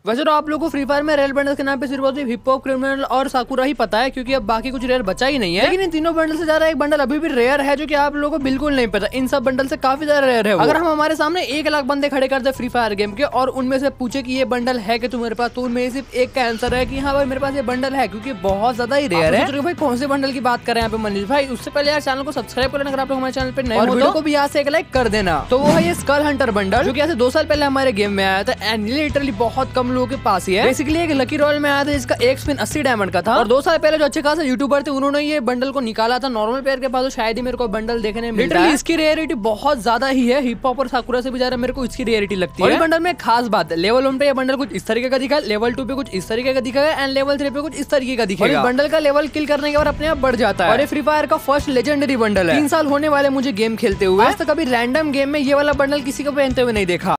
वैसे तो आप लोगों को फ्री फायर में रेयर बंडल के नाम पे सिर्फ हिप हॉप, क्रिमिनल और साकुरा ही पता है, क्योंकि अब बाकी कुछ रेयर बचा ही नहीं है। लेकिन इन तीनों बंडल से ज्यादा एक बंडल अभी भी रेयर है जो कि आप लोगों को बिल्कुल नहीं पता। इन सब बंडल से काफी ज्यादा रेयर है। अगर हम हमारे सामने 1 लाख बंदे खड़े कर दे फ्री फायर गेम के और उनमें से पूछे कि ये बंडल है कि तुम्हारे पास, तो उनमें सिर्फ एक का आंसर है कि हाँ भाई मेरे पास ये बंडल है, क्योंकि बहुत ज्यादा ही रेयर है। भाई कौन से बंडल की बात कर रहे हैं यहाँ पे मनीष भाई? उससे पहले यार चैनल को सब्सक्राइब कर लेना अगर आप लोग हमारे चैनल पे नए हो, वीडियो को भी यहाँ से एक लाइक कर देना। तो वो है ये स्कल हंटर बंडल जो कि ऐसे 2 साल पहले हमारे गेम में आया था एंड लिटरली बहुत कम लोगों के पास ही है। बेसिकली एक लकी रॉयल में आया था जिसका एक स्पिन 80 डायमंड का था और 2 साल पहले जो अच्छे खासे यूट्यूबर थे उन्होंने ये बंडल को निकाला था। नॉर्मल प्लेयर के पास तो शायद ही मेरे को बंडल देखने में मिलता है। इसकी रेयरिटी बहुत ज्यादा ही है, हिप हॉप और साकुरा से भी ज्यादा मेरे को इसकी रेयरिटी लगती है। बंडल में खास बात है, लेवल 1 पे ये बंडल कुछ इस तरीके का दिखा, लेवल 2 पे कुछ इस तरीके का दिखेगा एंड लेवल 3 पे कुछ इस तरीके का दिखेगा। और बंडल का लेवल किल करने के बाद अपने आप बढ़ जाता है और ये फ्री फायर का फर्स्ट लेजेंडरी बंडल है। 3 साल होने वाले मुझे गेम खेलते हुए, आज तक कभी रैंडम गेम में ये वाला बंडल किसी को पहनते हुए नहीं देखा।